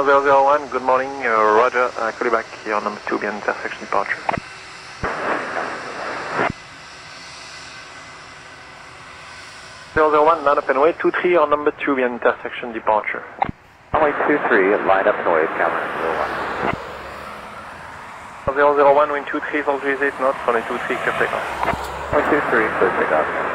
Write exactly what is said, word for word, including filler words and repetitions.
Tower zero zero one, good morning, uh, Roger, uh, call you back here on number two via intersection departure. zero zero one, line up and wait, two three on number two via intersection departure. Runway two three, line up and wait, camera zero one. zero zero one, wind two three, autorize eight knots, runway two three, clear takeoff. Runway two three, clear takeoff.